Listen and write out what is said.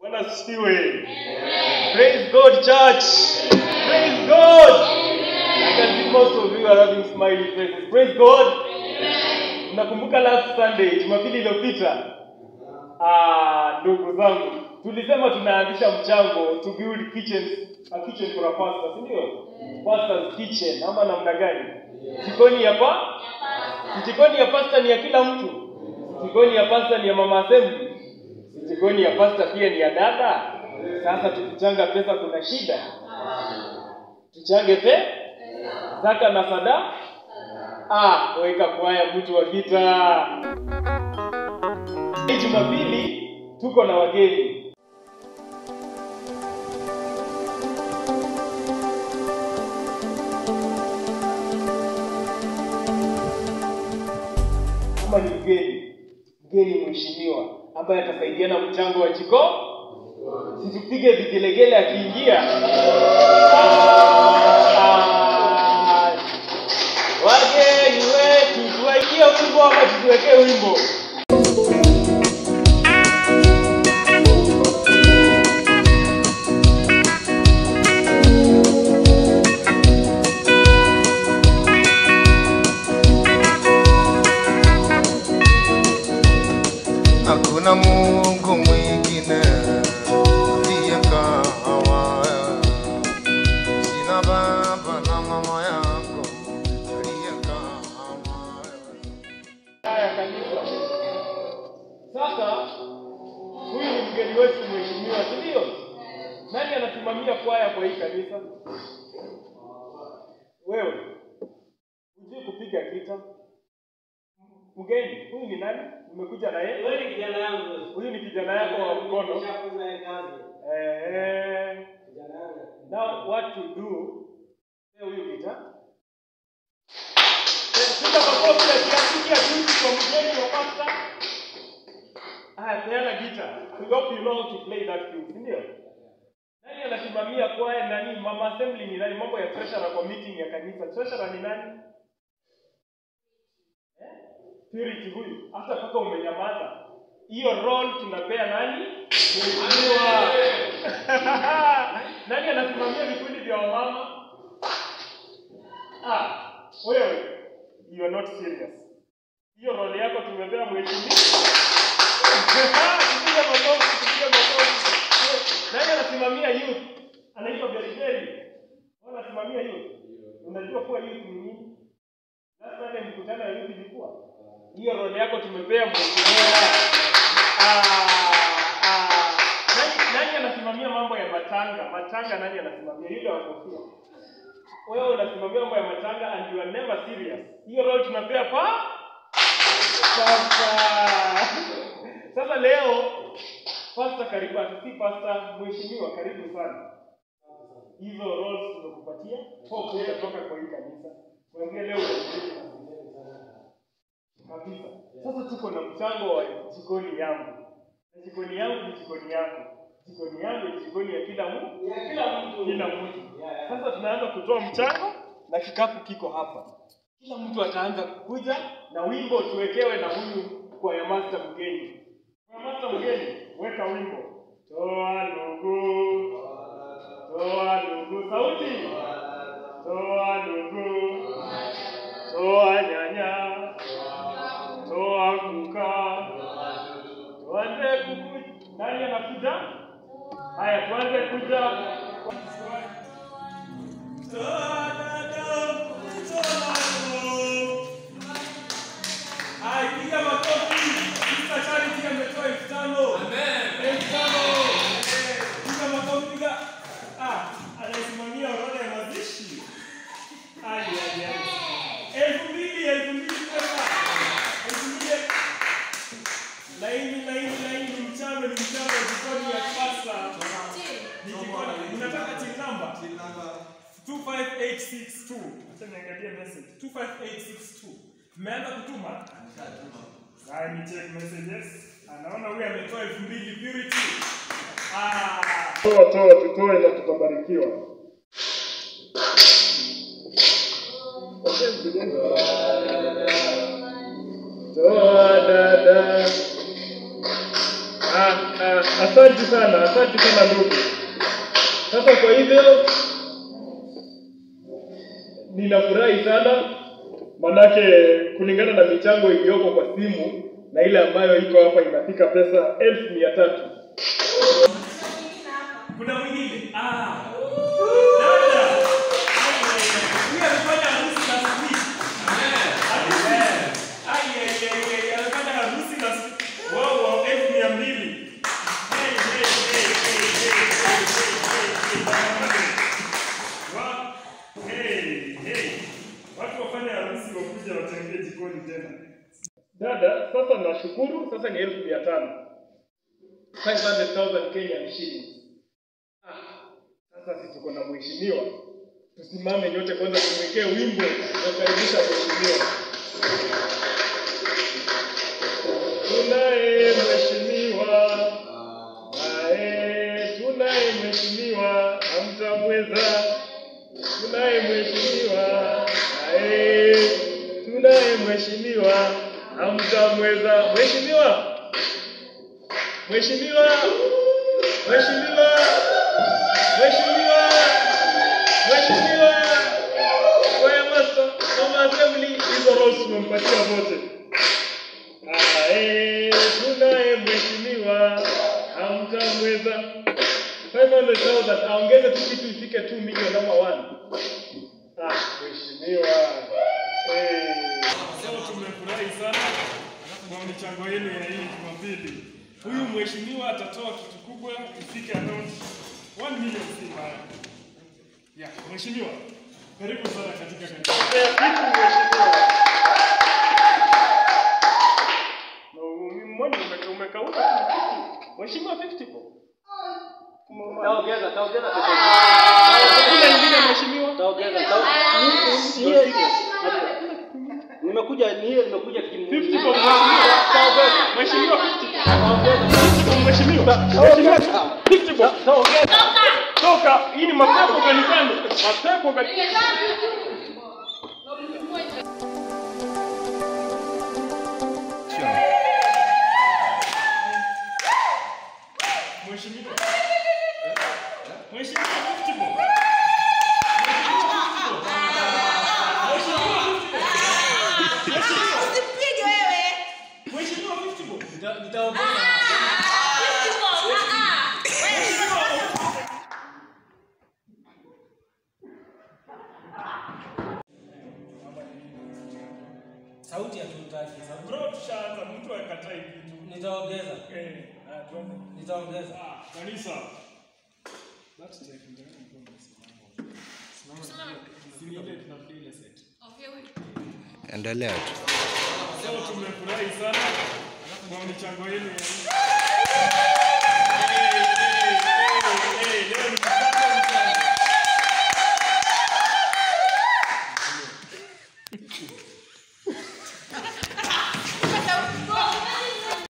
Bwana asifiwe. Praise God, church. Praise God. I can see most of you are having smiley faces. Praise God. Nakumbuka last Sunday, Jumapili iliyopita. Ndugu zangu, tulisema tunaanzisha mchango to build a kitchen for a pastor, si ndio? Pastor's kitchen, ama namna gani? Jikoni ya jikoni ya pastor ni ya kila mtu. Jikoni ya pastor ni ya mama assembly. Jikoni ya pastor pia ni ya dada. Sasa tukichanga pesa kuna shida. Tuchange zaka na sada. Weka kwaya mtu wa gita. Jumapili tuko na wageni. Kama ni mgeni mheshimiwa ambaye atasaidiana mchango wa jiko, situpige vigelegele akiingia. Wageni wetu tuwaikie wimbo ama tuwekee wimbo? Hakuna Mungu mwingine ndiye kama sina baba na mama yako ndiye kama. Haya kanisa. Sasa huyu ni mgeni wetu mheshimiwa, ndio? Nani anasimamia kwaya kwa hii kanisa? Wewe. Unajua kupiga gita? Mgeni, huyu ni nani? Umekuja na yeye? Wewe ni kijana yangu. Huyu ni kijana yako wa mkono. Nishafunza yeye kazi. Kijana yangu. Now what to do? Leo huyu gita. Piga makofi ya kiasi ya juzi kwa mgeni wa pastor. Peana gita. We hope you know how to play that flute, ndio? Nani anasimamia kwaya nani? Mama assembly ni nani? Mambo ya treasurer kwa meeting ya kanisa. Treasurer ni nani? Purity huyu. Hata kaka umenyamaza. Hiyo role tunapea nani? Mheshimiwa. Nani anasimamia vikundi vya wamama? Wewe, you are not serious. Hiyo role yako tumepea mheshimiwa. Tupiga makofi. Nani anasimamia youth? Anaitwa Beriberi. Wao anasimamia youth. Unajua kuwa youth ni nini? Sasa mkutano ya youth ilikuwa. Hiyo role yako tumepea mheshimiwa. Nani anasimamia mambo ya matanga? Matanga nani anasimamia? Yule wa kofia. Wewe unasimamia mambo ya matanga and you are never serious. Hiyo role tunapea Sasa leo pastor karibu, si pastor mheshimiwa karibu sana. Hizo roles tunakupatia kwa kutoka kwa hii kanisa. Kuanzia leo kabisa. Sasa tuko na mchango wa jikoni yangu. Na jikoni yangu ni jikoni yako. Jikoni yangu ni jikoni ya kila mtu. Sasa tunaanza kutoa mchango na kikapu kiko hapa. Kila mtu ataanza kuja na wimbo tuwekewe na huyu kwa ya master mgeni. Kwa master mgeni, weka wimbo. Toa ndugu. Sauti. Toa ndugu. Toa nyanya. Toa kuka. Tuanze kukuja. Nani anakuja? Haya, tuanze kuja. Toa dada. Piga makofi. Mr. Charity ametoa 5,000. Amen. 5,000. Piga makofi piga. Anasimamia orodha ya mazishi. 2,000 pesa. 2,000. Laini mchame jikoni ya pasta. Unataka team number? 25862. Acha niangalie message. 25862. Mmeanza kutuma? Haya ni check messages. Anaona huyu ametoa 2,000 Purity. Tutoe na tutabarikiwa. Toa dada. Asante sana ndugu. Sasa kwa hivyo ninafurahi sana manake kulingana na michango iliyoko kwa simu na ile ambayo iko hapa inafika pesa 1,300. Kuna mwingine? Dada. Dada, sasa nashukuru, sasa ni 1,500. 500,000 Kenyan shillings. Sasa sisi tuko na mheshimiwa. Tusimame nyote kwanza tumwekee wimbo wa kukaribisha mheshimiwa. Tunaye mheshimiwa. Tunaye mheshimiwa, hamtamweza. Tunaye mheshimiwa. Tunaye mheshimiwa, hamtamweza. Mheshimiwa. Mheshimiwa. Mheshimiwa. Mheshimiwa. Mheshimiwa. Kwa master, kama assembly hizo roles tumempatia wote. Tunaye mheshimiwa, hamtamweza. 500,000 aongeze tu kitu ifike 2 million kama 1. Mheshimiwa. Sasa tumefurahi sana kwa michango yenu ya hii Jumapili. Huyu mheshimiwa atatoa kitu kubwa ifike around 1 million sima. Mheshimiwa, karibu sana katika kanisa. Mheshimiwa. Mbona umekauka? Mheshimiwa 50 po. Taongeza. Kuna ingine mheshimiwa? Taongeza. Nimekuja 50 po mheshimiwa. Mheshimiwa 50 po. Mheshimiwa 50 po. Taongeza. Toka, hii ni mapepo kanisani. Mapepo kanisani. Mheshimiwa. Mheshimiwa 50 po. Usipige wewe. Mheshimiwa 50 po. nitaongeza. Sauti ya tutaki. Bro, tushaanza mtu akatai kitu. Nitaongeza. Nitaongeza. Kanisa. Endelea tu. Sasa tumefurahi sana kwa michango yenu ya